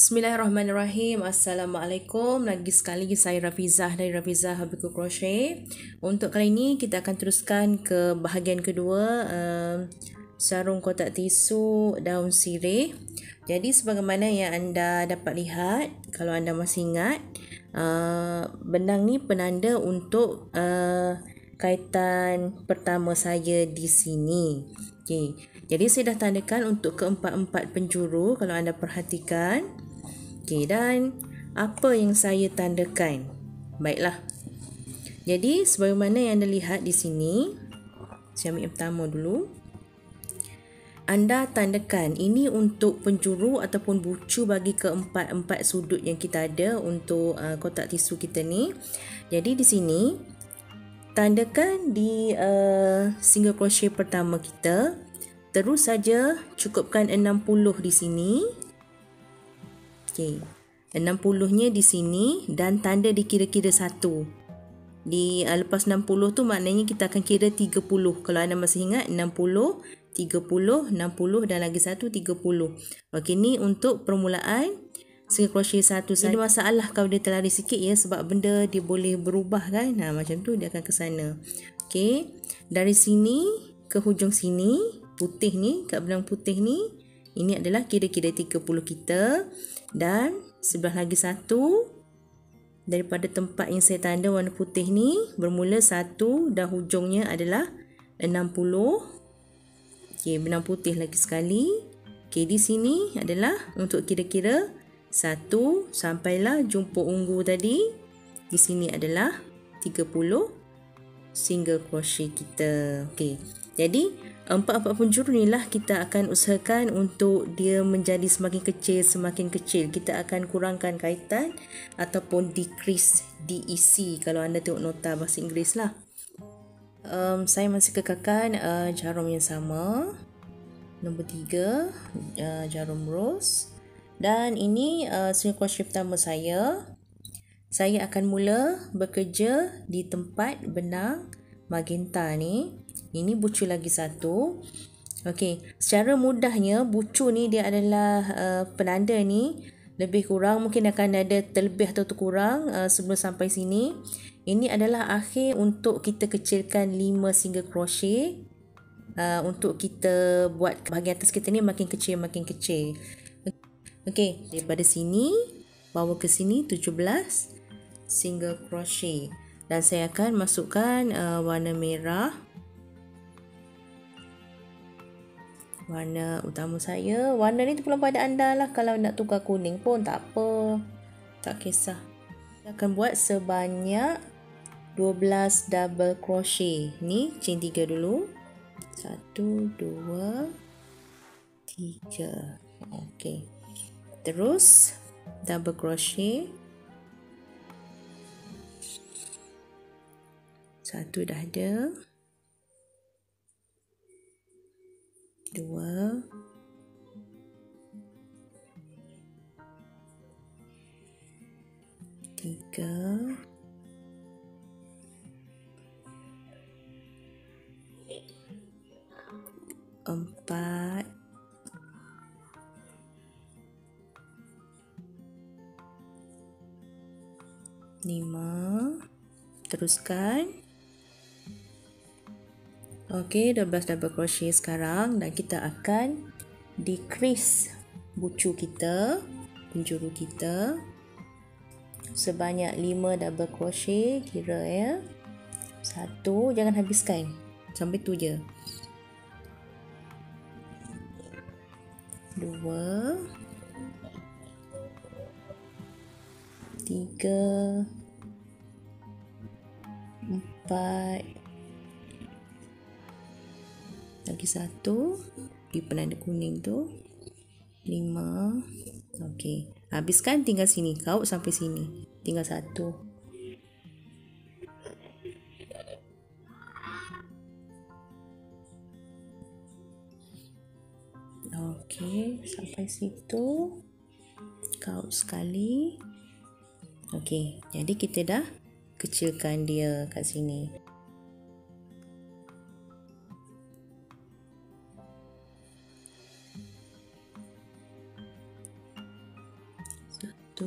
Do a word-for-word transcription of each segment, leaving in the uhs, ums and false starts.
Bismillahirrahmanirrahim. Assalamualaikum. Lagi sekali saya Rafizah dari Rafizah Habiku Crochet. Untuk kali ini kita akan teruskan ke bahagian kedua, uh, sarung kotak tisu daun sirih. Jadi sebagaimana yang anda dapat lihat, kalau anda masih ingat, uh, benang ni penanda untuk uh, kaitan pertama saya di sini. Okay. Jadi saya dah tandakan untuk keempat-empat penjuru kalau anda perhatikan. Okey, dan apa yang saya tandakan? Baiklah. Jadi sebagaimana yang anda lihat di sini, saya ambil yang pertama dulu. Anda tandakan ini untuk penjuru ataupun bucu bagi keempat-empat sudut yang kita ada untuk uh, kotak tisu kita ni. Jadi di sini tandakan di uh, single crochet pertama kita. Terus saja cukupkan enam puluh di sini. Okey. enam puluh-nya di sini dan tanda dikira-kira satu. Di uh, lepas enam puluh tu maknanya kita akan kira tiga puluh. Kalau anda masih ingat enam puluh, tiga puluh, enam puluh dan lagi satu tiga puluh. Okey, ni untuk permulaan single crochet satu saja. Ada masalah kalau dia terlari sikit ya, sebab benda dia boleh berubah kan. Nah, macam tu dia akan ke sana. Okey. Dari sini ke hujung sini, putih ni, kat benang putih ni, ini adalah kira-kira tiga puluh kita. Dan sebelah lagi satu, daripada tempat yang saya tanda warna putih ni, bermula satu dan hujungnya adalah enam puluh. Okey, benang putih lagi sekali. Okey, di sini adalah untuk kira-kira satu sampailah jumpa ungu tadi. Di sini adalah tiga puluh single crochet kita. Okey. Jadi empat-empat penjuru ni lah kita akan usahakan untuk dia menjadi semakin kecil, semakin kecil. Kita akan kurangkan kaitan ataupun decrease, D E C kalau anda tengok nota bahasa Inggeris lah. Um, saya masih kekalkan uh, jarum yang sama. Nombor tiga, uh, jarum rose. Dan ini uh, single crochet pertama saya. Saya akan mula bekerja di tempat benang magenta ni. Ini bucu lagi satu. Okey, secara mudahnya bucu ni dia adalah uh, penanda ni lebih kurang mungkin akan ada terlebih atau terkurang uh, sebelum sampai sini. Ini adalah akhir untuk kita kecilkan lima single crochet. Uh, untuk kita buat bahagian atas kita ni makin kecil makin kecil. Okey, daripada sini bawa ke sini tujuh belas single crochet. Dan saya akan masukkan uh, warna merah. Warna utama saya. Warna ni terpulang pada anda lah. Kalau nak tukar kuning pun tak apa. Tak kisah. Saya akan buat sebanyak dua belas double crochet. Ni chain tiga dulu. satu, dua, tiga. Okey. Terus double crochet. Satu dah ada. Dua. Tiga. Empat. Lima. Teruskan. Okey, dua belas double crochet sekarang dan kita akan decrease bucu kita, penjuru kita sebanyak lima double crochet kira ya. Satu, jangan habiskan. Sampai tu je. Dua. Tiga. Empat. Lagi satu di penanda kuning tu. Lima. Okey, habiskan, tinggal sini. Kaut sampai sini, tinggal satu. Okey, sampai situ. Kaut sekali. Okey, jadi kita dah kecilkan dia kat sini. Satu,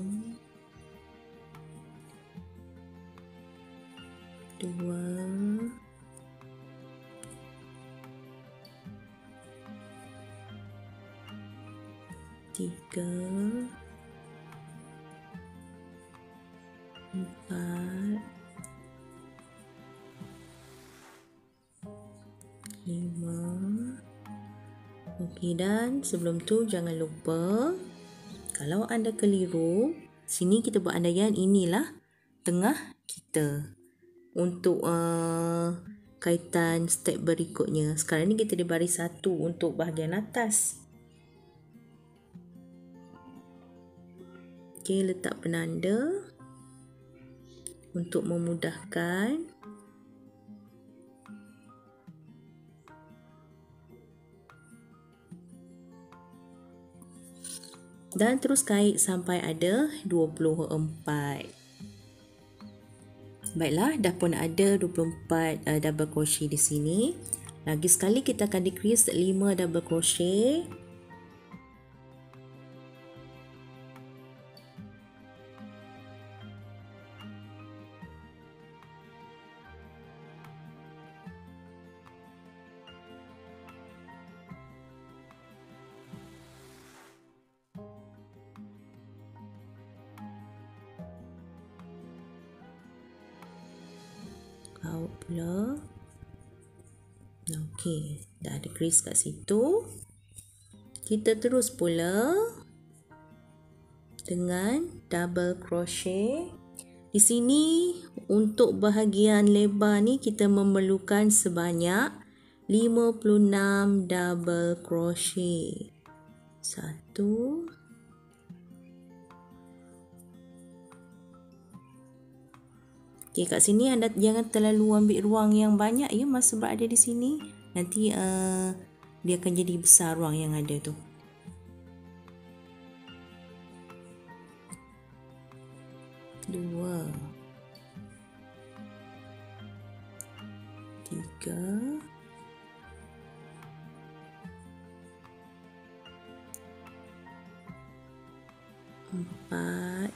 dua, tiga, empat, lima. Okey, dan sebelum tu jangan lupa, kalau anda keliru, sini kita buat andaian inilah tengah kita untuk uh, kaitan step berikutnya. Sekarang ni kita di baris satu untuk bahagian atas. Okey, letak penanda untuk memudahkan. Dan terus kait sampai ada dua puluh empat. Baiklah, dah pun ada dua puluh empat uh, double crochet di sini. Lagi sekali kita akan decrease lima double crochet. Out pula. Okey, dah ada crease kat situ. Kita terus pula dengan double crochet. Di sini untuk bahagian lebar ni kita memerlukan sebanyak lima puluh enam double crochet. Satu, okey, kat sini anda jangan terlalu ambil ruang yang banyak ya masa berada di sini. Nanti uh, dia akan jadi besar ruang yang ada tu. Dua, tiga, empat,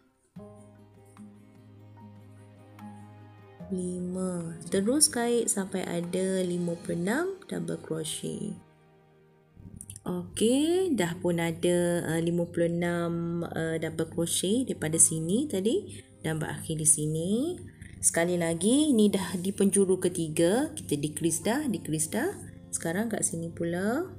lima. Terus kait sampai ada lima puluh enam double crochet. Okey, dah pun ada uh, lima puluh enam uh, double crochet daripada sini tadi dan berakhir di sini. Sekali lagi, ni dah di penjuru ketiga, kita decrease dah, decrease dah. Sekarang kat sini pula.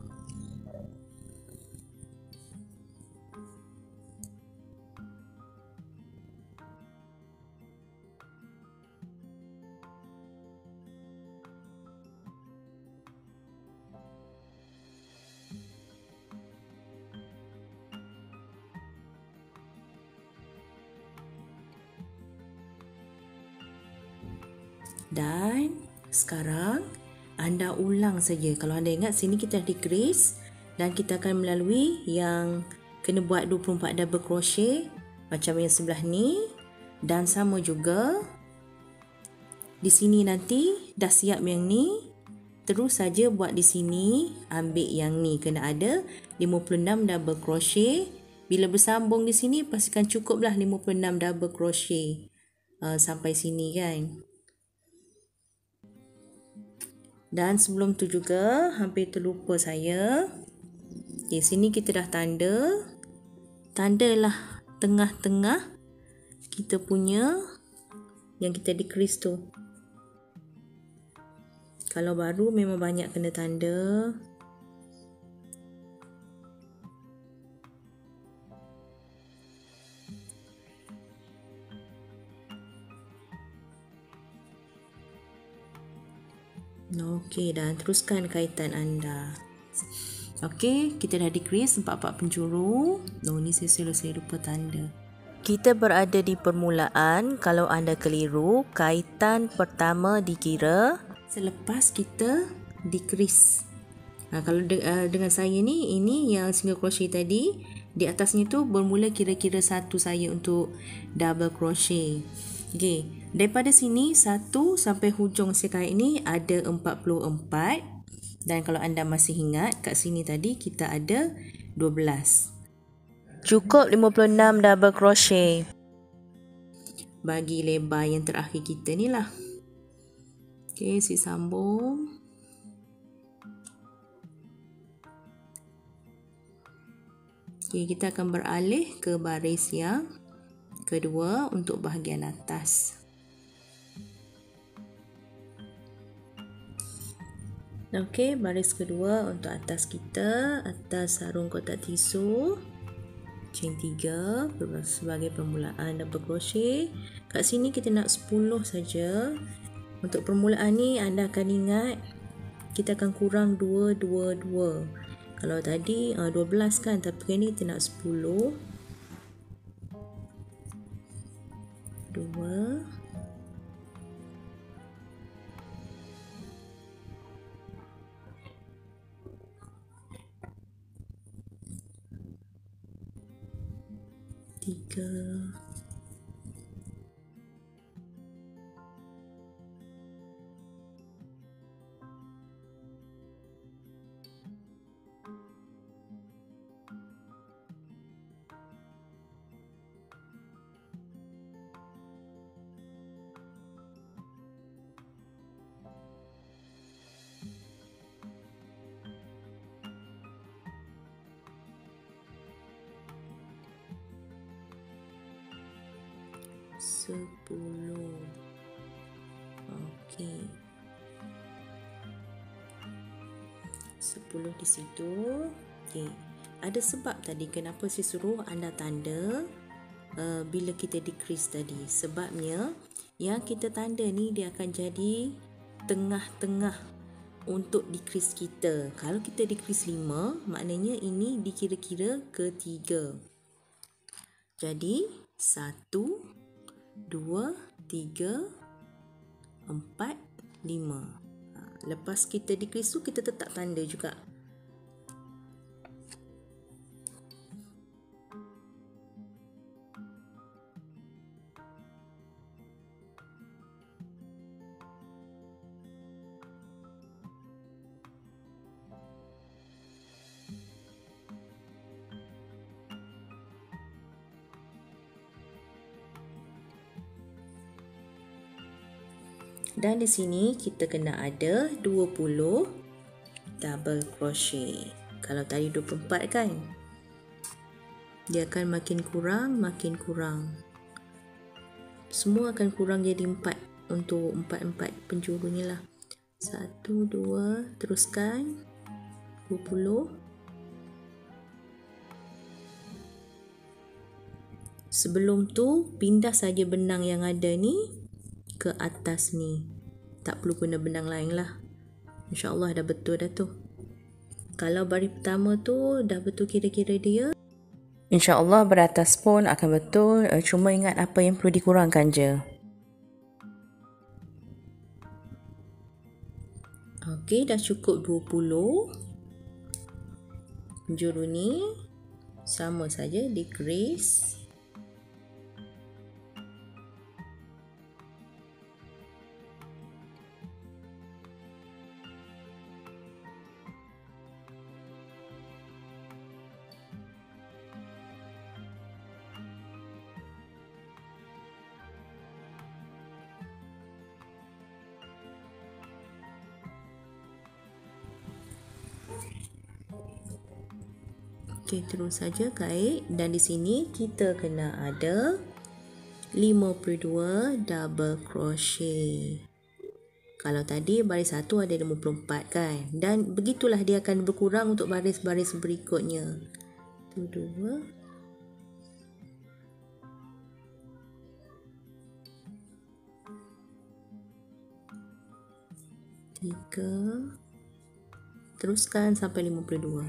Dan sekarang anda ulang saja. Kalau anda ingat sini kita decrease dan kita akan melalui yang kena buat dua puluh empat double crochet macam yang sebelah ni, dan sama juga di sini. Nanti dah siap yang ni, terus saja buat di sini, ambil yang ni kena ada lima puluh enam double crochet. Bila bersambung di sini pastikan cukuplah lima puluh enam double crochet uh, sampai sini kan. Dan sebelum tu juga hampir terlupa saya. Okey, sini kita dah tanda. Tandalah tengah-tengah kita punya yang kita decrease tu. Kalau baru memang banyak kena tanda. Okey, dan teruskan kaitan anda. Okey, kita dah decrease empat-empat penjuru. Oh, ni saya saya lupa tanda. Kita berada di permulaan. Kalau anda keliru, kaitan pertama dikira selepas kita decrease. Ha, kalau de, uh, dengan saya ni, ini yang single crochet tadi, di atasnya tu bermula kira-kira satu saya untuk double crochet. Okey, daripada sini satu sampai hujung sekait ini ada empat puluh empat. Dan kalau anda masih ingat kat sini tadi kita ada dua belas. Cukup lima puluh enam double crochet. Bagi lebar yang terakhir kita ni lah. Okey, si sambung. Okey, kita akan beralih ke baris yang kedua untuk bahagian atas. Okey, baris kedua untuk atas kita, atas sarung kotak tisu. Chain tiga sebagai permulaan double crochet. Kat sini kita nak sepuluh saja. Untuk permulaan ni anda akan ingat kita akan kurang dua, dua, dua. Kalau tadi uh, dua belas kan, tapi ni kita nak sepuluh. dua. Tiga. Sepuluh. Okey. Sepuluh di situ. Okey. Ada sebab tadi kenapa saya suruh anda tanda uh, bila kita decrease tadi. Sebabnya yang kita tanda ni dia akan jadi tengah-tengah untuk decrease kita. Kalau kita decrease lima, maknanya ini dikira-kira ketiga. Jadi satu, dua, tiga, empat, lima. Lepas kita decrease tu, kita tetap tanda juga. Dan di sini kita kena ada dua puluh double crochet. Kalau tadi dua puluh empat kan, dia akan makin kurang, makin kurang. Semua akan kurang jadi empat untuk empat-empat penjuru ni lah. Satu, dua, teruskan. dua puluh. Sebelum tu, pindah saja benang yang ada ni ke atas ni. Tak perlu guna benang lain lah. InsyaAllah dah betul dah tu. Kalau baris pertama tu dah betul kira-kira dia, InsyaAllah beratas pun akan betul. Cuma ingat apa yang perlu dikurangkan je. Okey, dah cukup dua puluh. Penjuru ni sama saja, decrease. Okey, terus saja kait, dan di sini kita kena ada lima puluh dua double crochet. Kalau tadi baris satu ada lima puluh empat kan, dan begitulah dia akan berkurang untuk baris-baris berikutnya. Tu dua. Tiga. Teruskan sampai lima puluh dua.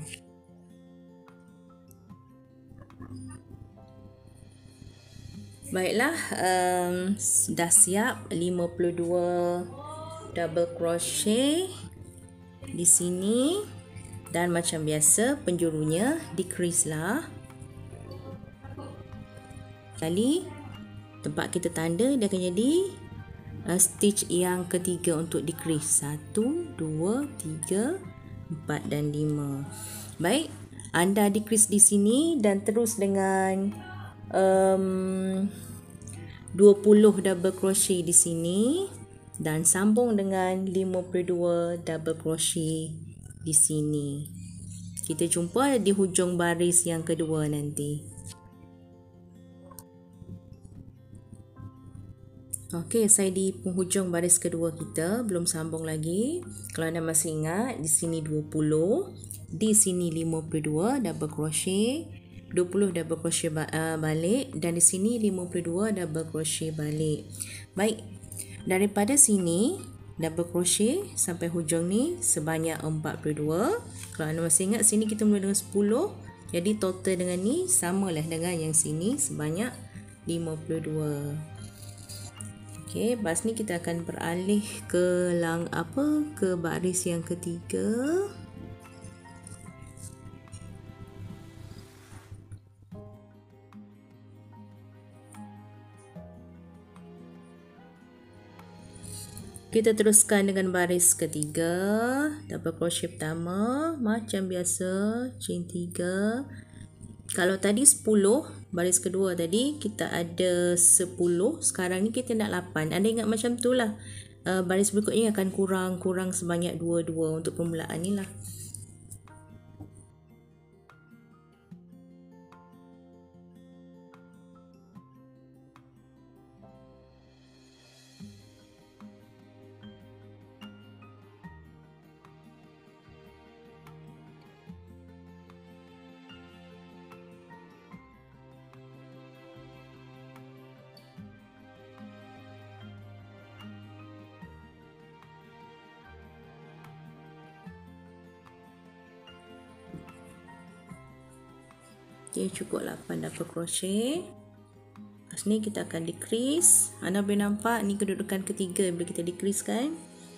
Baiklah, um, dah siap lima puluh dua double crochet di sini, dan macam biasa penjurunya decrease lah. Kali tempat kita tanda dia akan jadi uh, stitch yang ketiga untuk decrease. Satu, dua, tiga, empat dan lima. Baik, anda decrease di sini dan terus dengan um, dua puluh double crochet di sini dan sambung dengan lima puluh dua double crochet di sini. Kita jumpa di hujung baris yang kedua nanti. Okey, saya di penghujung baris kedua kita, belum sambung lagi. Kalau anda masih ingat, di sini dua puluh, di sini lima puluh dua double crochet, dua puluh double crochet balik dan di sini lima puluh dua double crochet balik. Baik, daripada sini double crochet sampai hujung ni sebanyak empat puluh dua. Kalau anda masih ingat, sini kita mula dengan sepuluh. Jadi total dengan ni samalah dengan yang sini sebanyak lima puluh dua. Okey, lepas ni kita akan beralih ke lang apa ke baris yang ketiga. Kita teruskan dengan baris ketiga, double crochet pertama macam biasa, chain tiga. Kalau tadi sepuluh, baris kedua tadi kita ada sepuluh, sekarang ni kita nak lapan. Anda ingat macam tu lah. Uh, baris berikutnya akan kurang-kurang sebanyak dua dua untuk permulaan ni lah. Okay, cukup lapan double crochet. Lepas ni kita akan decrease. Anda boleh nampak ni kedudukan ketiga bila kita decrease kan.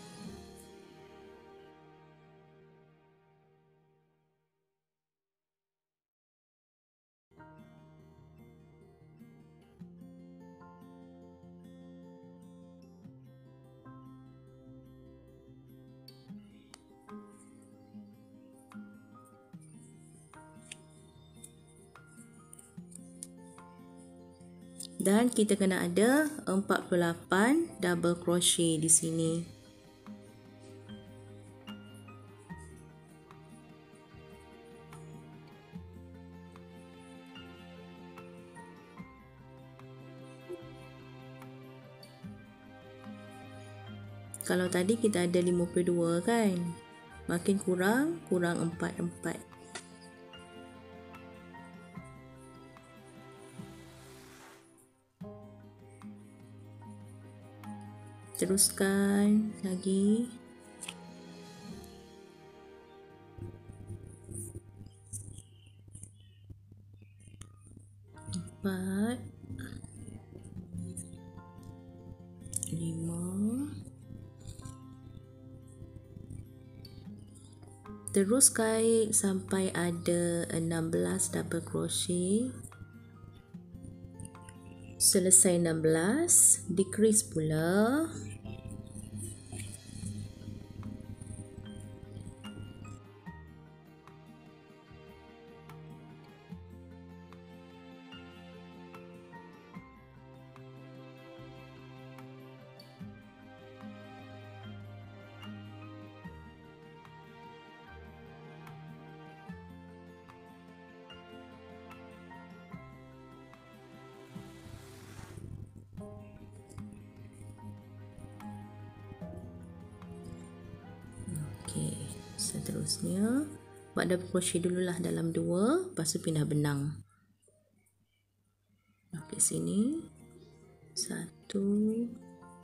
Dan kita kena ada empat puluh lapan double crochet di sini. Kalau tadi kita ada lima puluh dua kan, makin kurang, kurang empat empat. Teruskan lagi. Empat. Lima. Terus kait sampai ada enam belas double crochet. Selesai enam belas, decrease pula. Okey, seterusnya buat double crochet dululah dalam dua, lepas tu pindah benang. Okey, sini satu,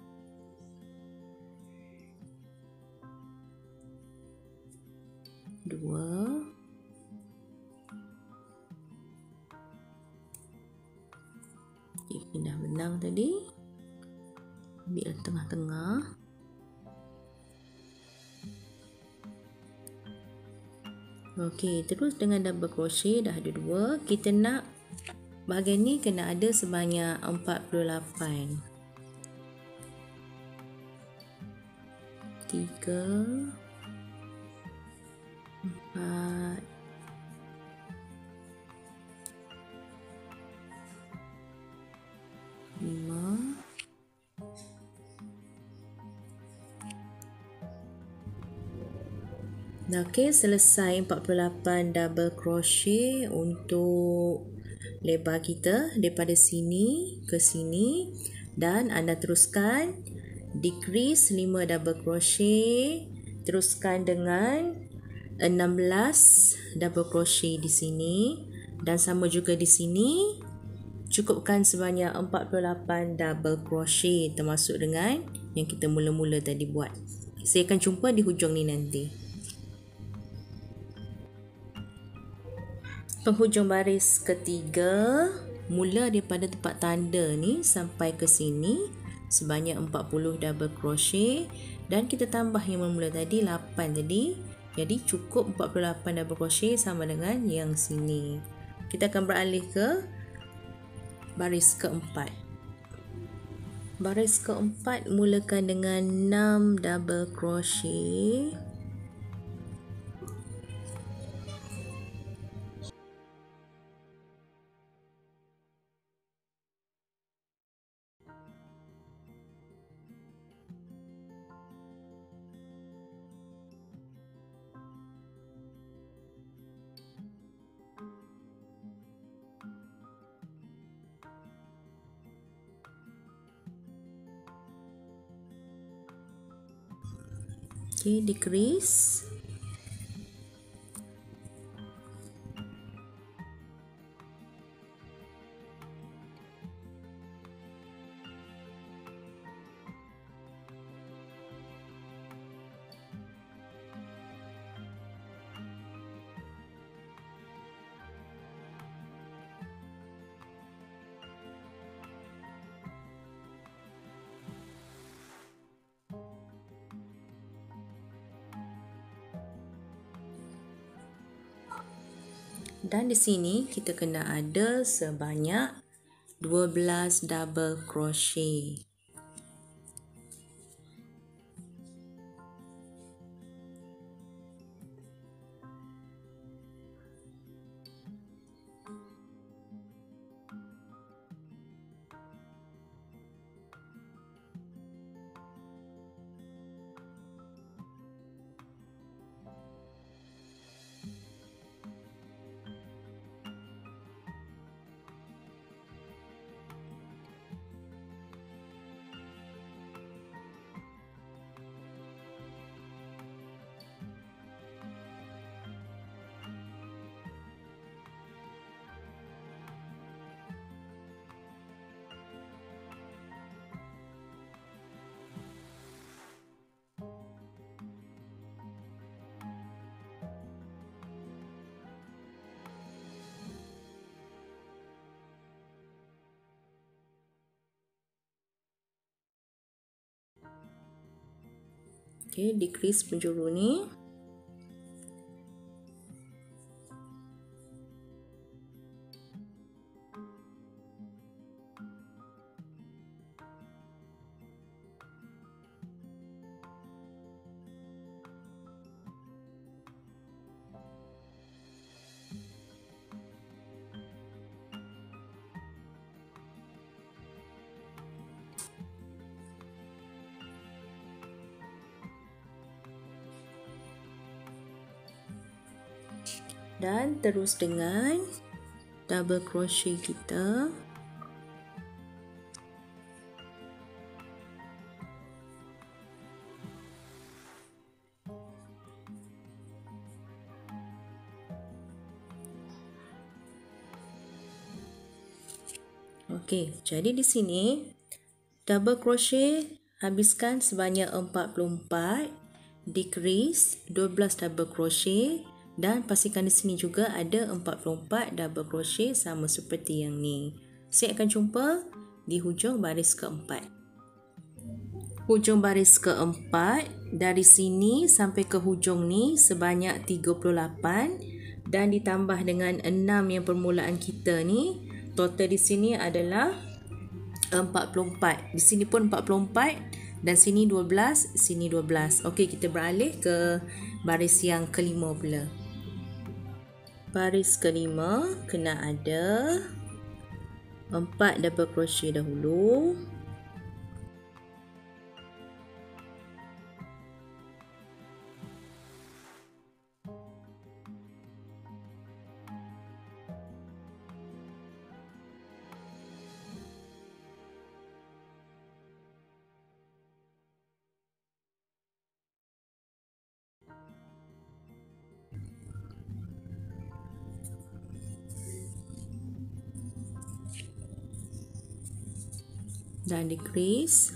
dua, okey, pindah benang tadi, ambil tengah-tengah. Okey, terus dengan double crochet dah ada dua, kita nak bahagian ni kena ada sebanyak empat puluh lapan. Tiga, empat, Okey, selesai empat puluh lapan double crochet untuk lebar kita daripada sini ke sini, dan anda teruskan decrease lima double crochet, teruskan dengan enam belas double crochet di sini, dan sama juga di sini cukupkan sebanyak empat puluh lapan double crochet termasuk dengan yang kita mula-mula tadi buat. Saya akan jumpa di hujung ni nanti. Penghujung baris ketiga, mula daripada tempat tanda ni sampai ke sini sebanyak empat puluh double crochet, dan kita tambah yang mula tadi lapan tadi. Jadi cukup empat puluh lapan double crochet sama dengan yang sini. Kita akan beralih ke baris keempat. Baris keempat mulakan dengan enam double crochet. Okay, decrease. Dan di sini kita kena ada sebanyak dua belas double crochet. Okay, decrease penjuru ni. Dan terus dengan double crochet kita. Okey, jadi di sini double crochet habiskan sebanyak empat puluh empat, decrease dua belas double crochet, dan pastikan di sini juga ada empat puluh empat double crochet sama seperti yang ni. Saya akan jumpa di hujung baris keempat. Hujung baris keempat, dari sini sampai ke hujung ni sebanyak tiga puluh lapan, dan ditambah dengan enam yang permulaan kita ni, total di sini adalah empat puluh empat. Di sini pun empat puluh empat, dan sini dua belas, sini dua belas. Okey, kita beralih ke baris yang kelima pula. Baris kelima kena ada empat double crochet dahulu. dan decrease.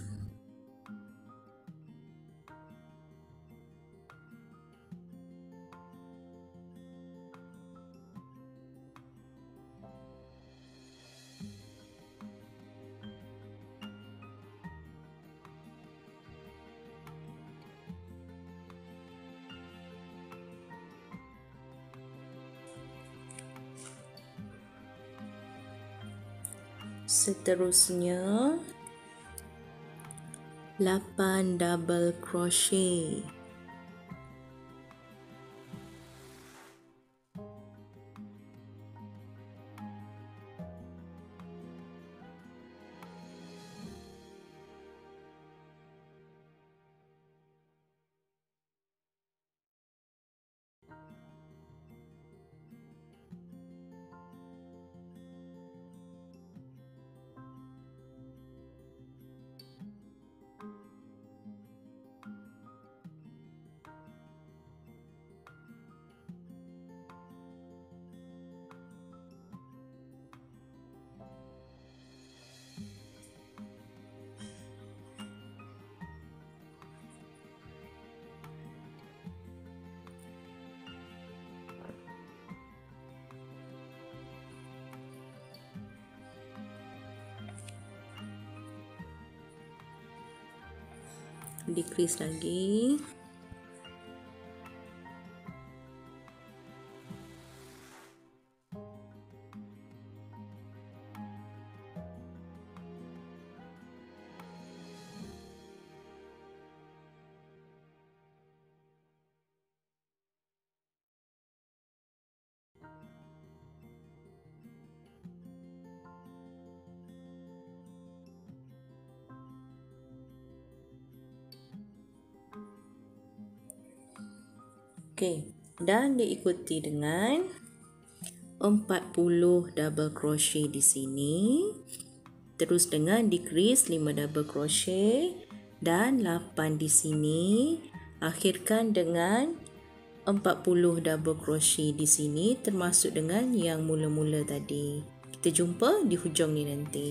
Seterusnya lapan double crochet. Decrease lagi. Okey, dan diikuti dengan empat puluh double crochet di sini. Terus dengan decrease lima double crochet dan lapan di sini. Akhirkan dengan empat puluh double crochet di sini termasuk dengan yang mula-mula tadi. Kita jumpa di hujung ni nanti.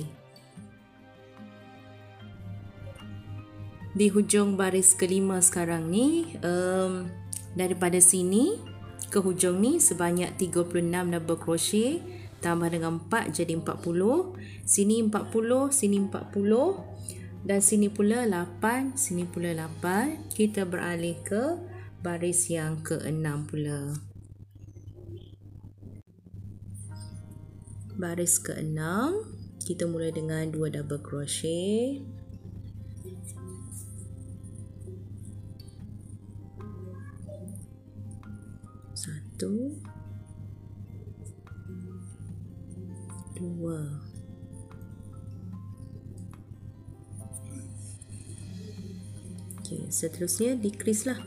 Di hujung baris kelima sekarang ni, um, daripada sini ke hujung ni sebanyak tiga puluh enam double crochet, tambah dengan empat jadi empat puluh, sini empat puluh, sini empat puluh dan sini pula lapan, sini pula lapan. Kita beralih ke baris yang keenam pula. Baris keenam, kita mula dengan dua double crochet. Satu, dua, okay, seterusnya decrease lah.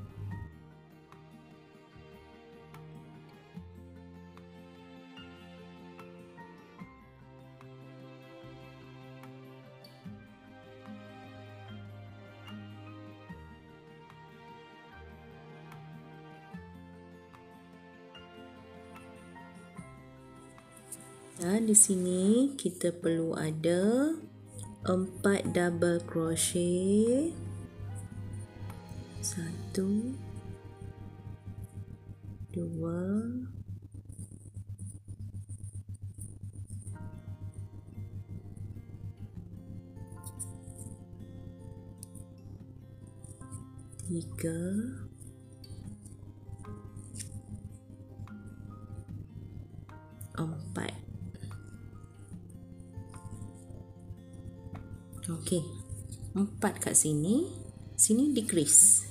Dan di sini kita perlu ada empat double crochet. Satu, dua, tiga, empat. Okey, empat kat sini, sini decrease.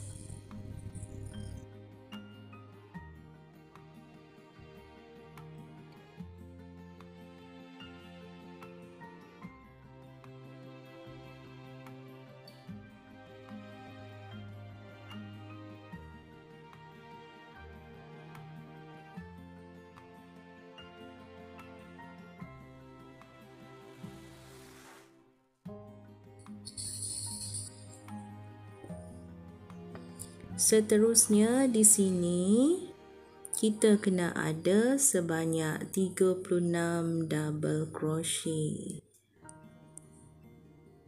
Seterusnya di sini kita kena ada sebanyak tiga puluh enam double crochet.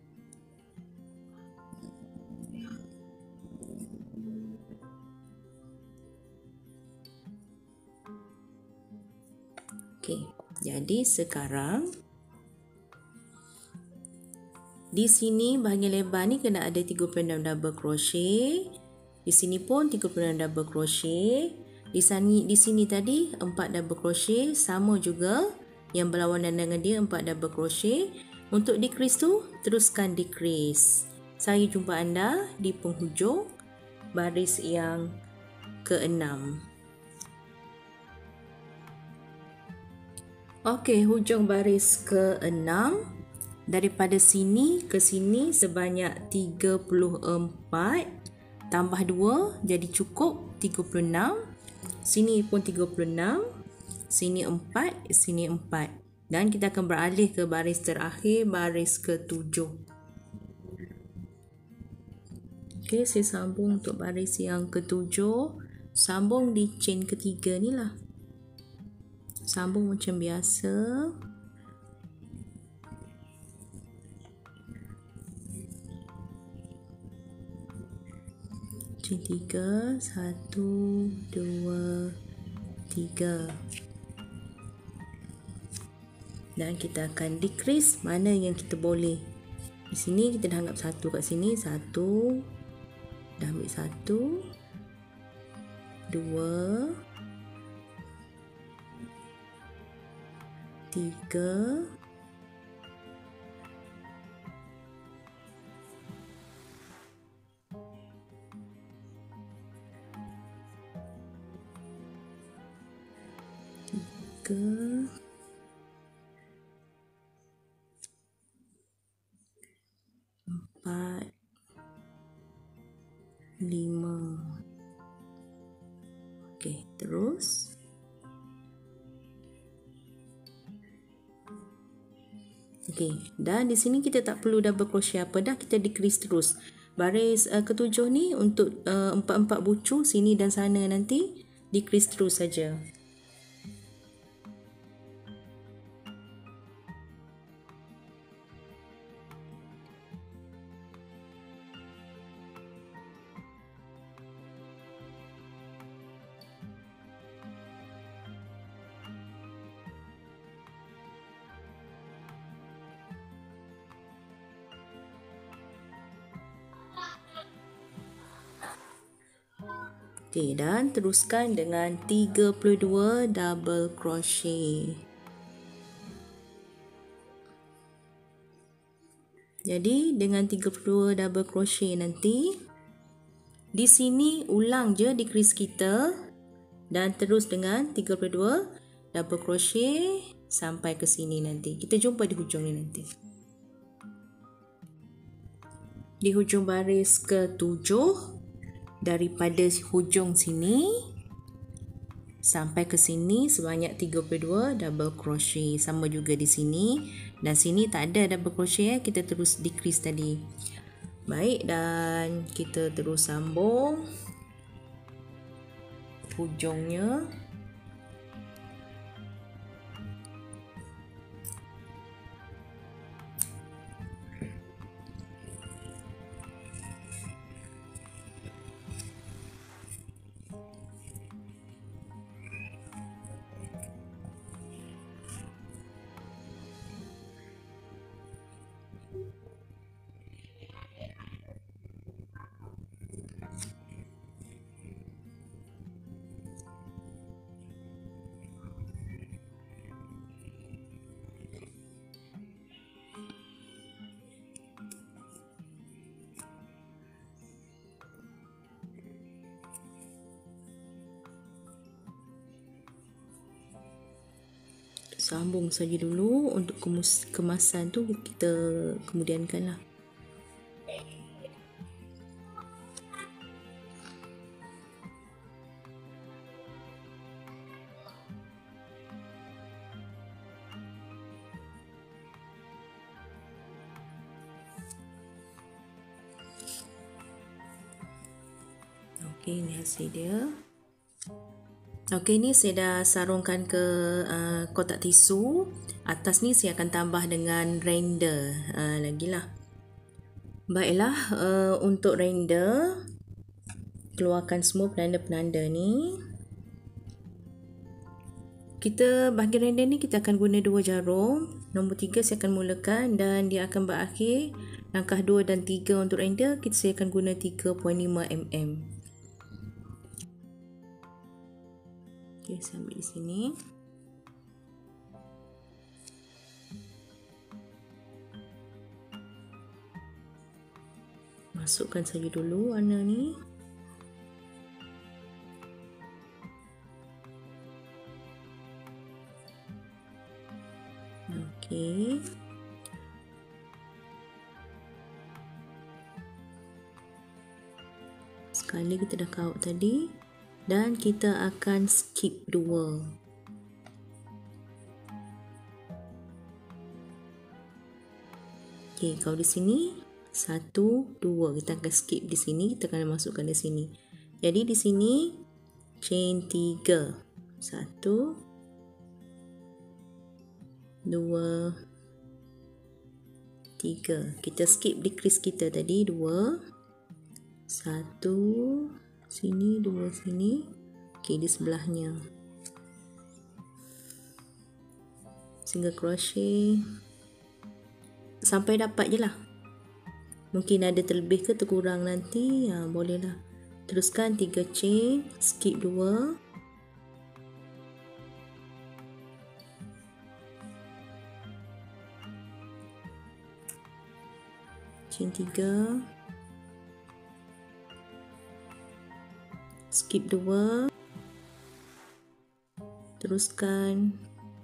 Okey, jadi sekarang di sini bahagian lebar ni kena ada tiga puluh enam double crochet. Di sini pun tiga puluh enam double crochet. Di sini di sini tadi empat double crochet, sama juga yang berlawanan dengan dia empat double crochet. Untuk decrease tu teruskan decrease. Saya jumpa anda di penghujung baris yang keenam. Okey, hujung baris keenam. Daripada sini ke sini sebanyak tiga puluh empat, tambah dua jadi cukup tiga puluh enam. Sini pun tiga puluh enam, sini empat, sini empat. Dan kita akan beralih ke baris terakhir, baris ketujuh. Okey, saya sambung untuk baris yang ketujuh. Sambung di chain ketiga ni lah. Sambung macam biasa. Chain tiga, satu, dua, tiga. Dan kita akan decrease mana yang kita boleh. Di sini kita dah anggap satu kat sini, satu. Dah ambil satu, dua, tiga, tiga, empat, lima. Okey, terus okey, dan di sini kita tak perlu double crochet apa dah, kita decrease terus. Baris uh, ketujuh ni untuk uh, empat-empat bucu sini dan sana nanti decrease terus saja. Okey, dan teruskan dengan tiga puluh dua double crochet. Jadi dengan tiga puluh dua double crochet nanti di sini ulang je decrease kita dan terus dengan tiga puluh dua double crochet sampai ke sini nanti. Kita jumpa di hujung ni nanti. Di hujung baris ketujuh, daripada hujung sini sampai ke sini sebanyak tiga puluh dua double crochet. Sama juga di sini. Dan sini tak ada double crochet, kita terus decrease tadi. Baik, dan kita terus sambung hujungnya. Sambung saja dulu, untuk kemus kemasan tu kita kemudiankan lah. Okey, ni hasil dia. Okey, ni saya dah sarungkan ke uh, kotak tisu. Atas ni saya akan tambah dengan render uh, lagi lah. Baiklah, uh, untuk render, keluarkan semua penanda-penanda ni. Kita bahagian render ni kita akan guna dua jarum. Nombor tiga saya akan mulakan dan dia akan berakhir. Langkah dua dan tiga untuk render kita saya akan guna tiga perpuluhan lima milimeter. Okey, saya ambil di sini. Masukkan saja dulu warna ni. Okey. Sekali kita dah kaut tadi dan kita akan skip dua. Okey, kalau di sini satu, dua, kita akan skip di sini, kita akan masukkan di sini. Jadi di sini chain tiga. satu, dua, tiga. Kita skip decrease kita tadi dua. satu sini, dua sini. Okey, di sebelahnya. Single crochet sampai dapat je lah. Mungkin ada terlebih ke terkurang nanti, ha, bolehlah. Teruskan tiga chain, skip dua. Chain tiga. Skip dua. Teruskan.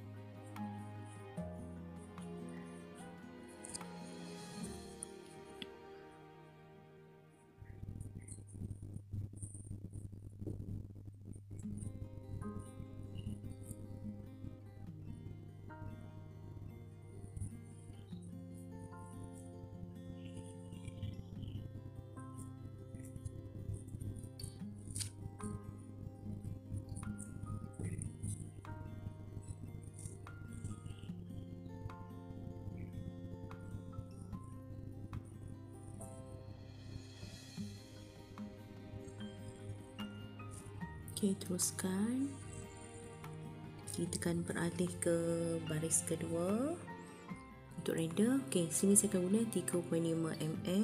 Okey, teruskan. Kita akan beralih ke baris kedua untuk render. Okey, sini saya akan guna tiga perpuluhan lima milimeter.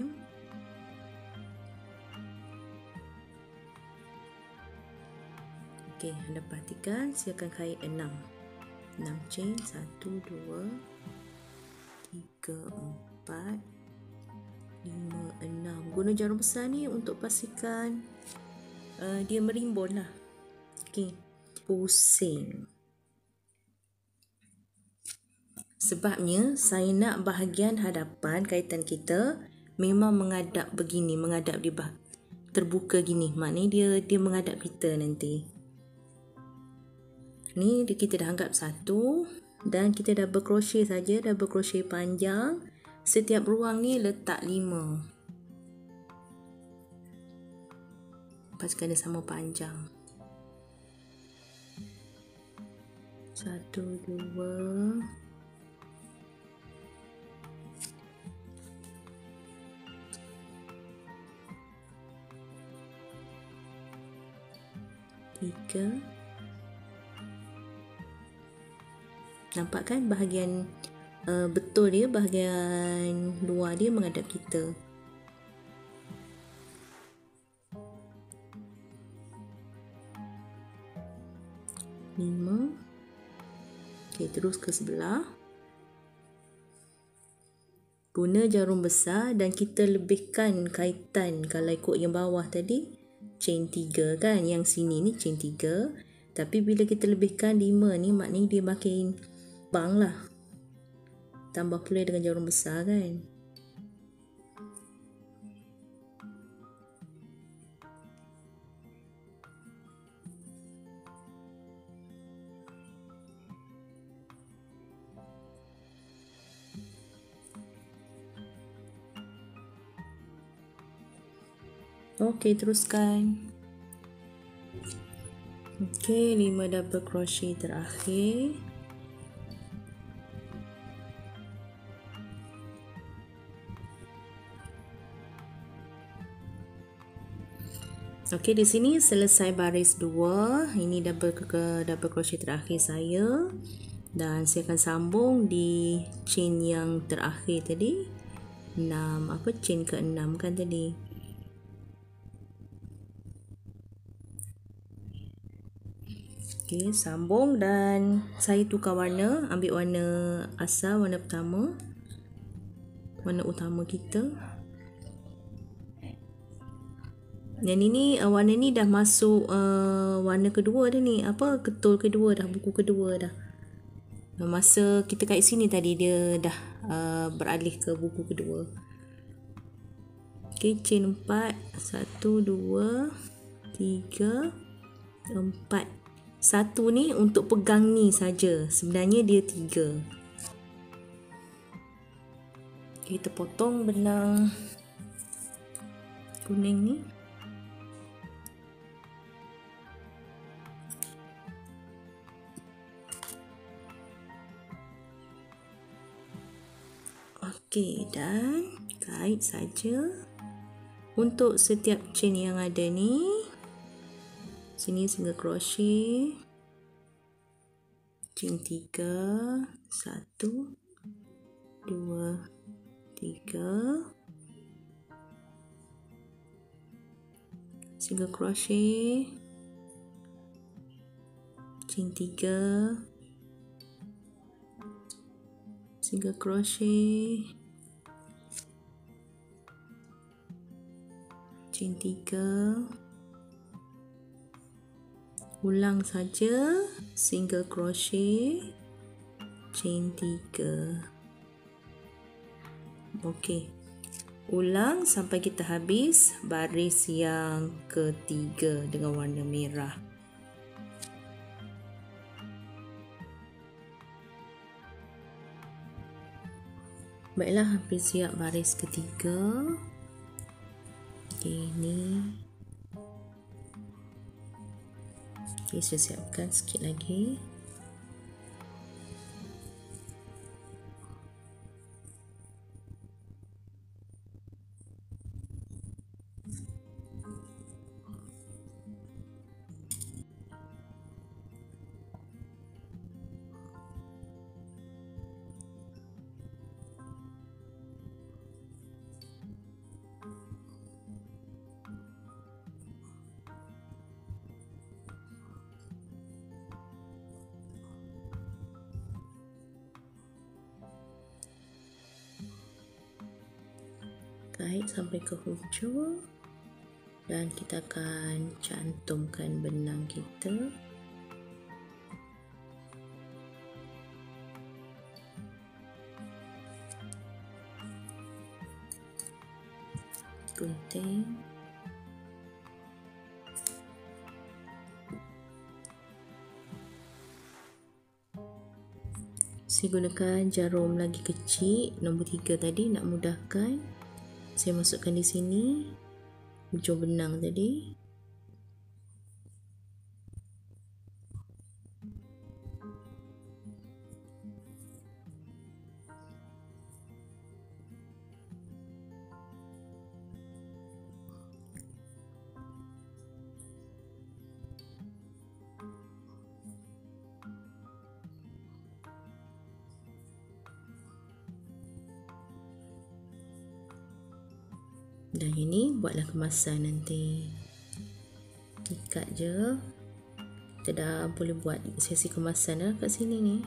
Okey, anda perhatikan saya akan kait enam. enam chain, satu, dua, tiga, empat, lima, enam. Guna jarum besar ni untuk pastikan uh, dia merimbun lah. Okey, pusing. Sebabnya saya nak bahagian hadapan kaitan kita memang menghadap begini, menghadap di bah terbuka gini. Maknanya dia dia menghadap kita nanti. Ni dia kita dah anggap satu dan kita double crochet saja, double crochet panjang. Setiap ruang ni letak lima. Pastikan dia sama panjang. Satu, dua, tiga. Nampak kan bahagian uh, betul dia, bahagian luar dia menghadap kita. Lima. Okey, terus ke sebelah. Guna jarum besar dan kita lebihkan kaitan. Kalau ikut yang bawah tadi chain tiga kan, yang sini ni chain tiga. Tapi bila kita lebihkan lima ni, maknanya dia makin bang lah. Tambah pula dengan jarum besar kan. Okey, teruskan. Okey, lima double crochet terakhir. Okey, di sini selesai baris dua. Ini double ke double crochet terakhir saya. Dan saya akan sambung di chain yang terakhir tadi. enam, apa chain ke enam kan tadi. Okey, sambung dan saya tukar warna, ambil warna asal, warna pertama. Warna utama kita. Dan ini uh, warna ni dah masuk uh, warna kedua dah ni, apa ketul kedua dah, buku kedua dah. Masa kita kat sini tadi dia dah uh, beralih ke buku kedua. Okey, chain empat, satu, dua, tiga, empat. Satu ni untuk pegang ni saja. Sebenarnya dia tiga. Kita potong benang kuning ni. Okey, dan kait saja. Untuk setiap chain yang ada ni, sini single crochet, chain tiga, satu, dua, tiga, single crochet, chain tiga, single crochet, chain tiga, ulang saja, single crochet, chain tiga. Okey, ulang sampai kita habis baris yang ketiga dengan warna merah. Baiklah, hampir siap baris ketiga. Okey, ni. Okey, saya siapkan sikit lagi. Kait sampai ke hujung dan kita akan cantumkan benang kita. Gunting. Saya gunakan jarum lagi kecil nombor tiga tadi nak mudahkan. Saya masukkan di sini hujung benang tadi. Dan ini buatlah kemasan nanti. Ikat je. Kita dah boleh buat sesi kemasan dah kat sini ni.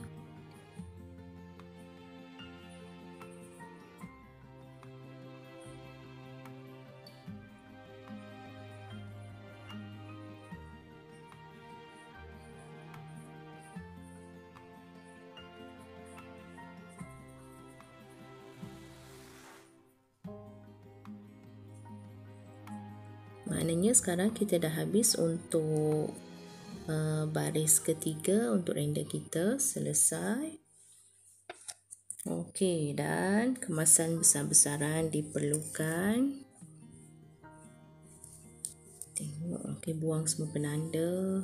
Maknanya sekarang kita dah habis untuk uh, baris ketiga untuk render kita selesai. Okey, dan kemasan besar-besaran diperlukan. Tengok, okey, buang semua penanda.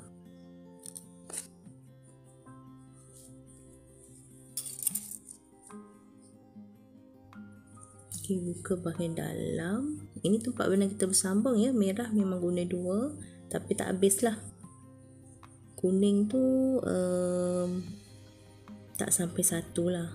Okay, buka bahagian dalam. Ini tempat benang kita bersambung ya. Merah memang guna dua, tapi tak habis lah. Kuning tu um, tak sampai satu lah.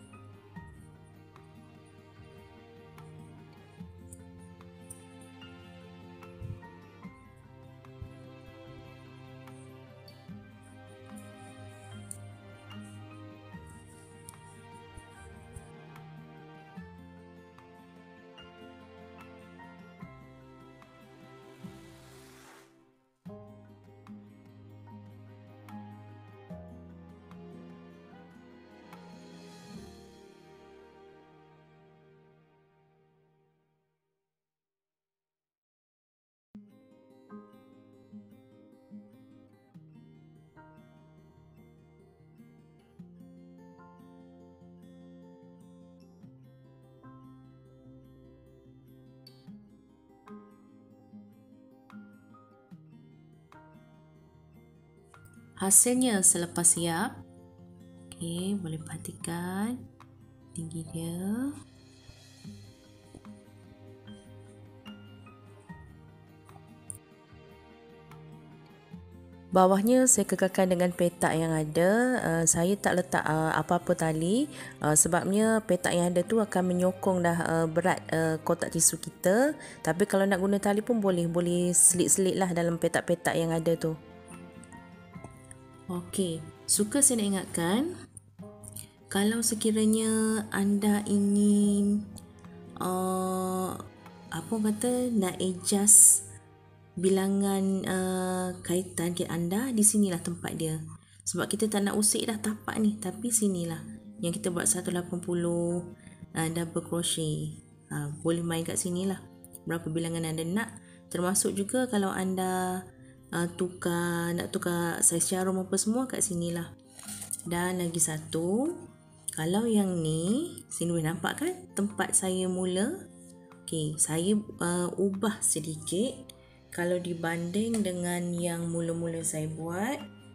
Hasilnya selepas siap, okey, boleh perhatikan tinggi dia. Bawahnya saya kekalkan dengan petak yang ada. Uh, saya tak letak uh, apa-apa tali uh, sebabnya petak yang ada tu akan menyokong dah uh, berat uh, kotak tisu kita. Tapi kalau nak guna tali pun boleh, boleh selit-selit lah dalam petak-petak yang ada tu. Okey, suka saya nak ingatkan, kalau sekiranya anda ingin uh, apa kata nak adjust bilangan uh, kaitan kit anda, di sinilah tempat dia. Sebab kita tak nak usik dah tapak ni, tapi sinilah yang kita buat seratus lapan puluh uh, double crochet. Uh, boleh main kat sinilah berapa bilangan anda nak. Termasuk juga kalau anda uh, tukar nak tukar saiz jarum apa semua, kat sinilah. Dan lagi satu, kalau yang ni, sini boleh nampak kan tempat saya mula. Okey, saya uh, ubah sedikit. Kalau dibanding dengan yang mula-mula saya buat,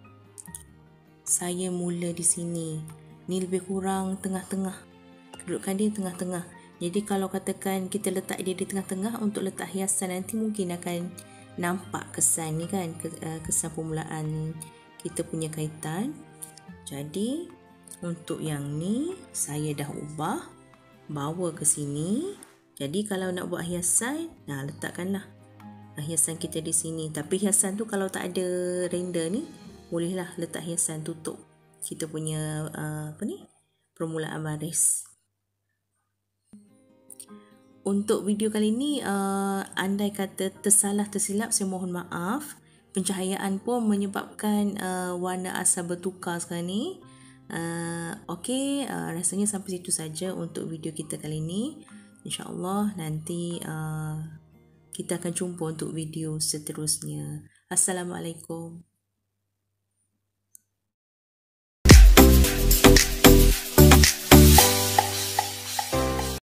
saya mula di sini. Ni lebih kurang tengah-tengah. Kedudukan dia tengah-tengah. Jadi kalau katakan kita letak dia di tengah-tengah untuk letak hiasan, nanti mungkin akan nampak kesan ni kan, kesan permulaan kita punya kaitan. Jadi untuk yang ni saya dah ubah, bawa ke sini. Jadi kalau nak buat hiasan, nah letakkanlah hiasan kita di sini. Tapi hiasan tu kalau tak ada render ni, bolehlah letak hiasan tutup kita punya uh, apa ni, permulaan baris. Untuk video kali ni, uh, andai kata tersalah tersilap, saya mohon maaf. Pencahayaan pun menyebabkan uh, warna asal bertukar sekarang ni. Uh, Okey, uh, rasanya sampai situ saja untuk video kita kali ni. InsyaAllah nanti uh, kita akan jumpa untuk video seterusnya. Assalamualaikum.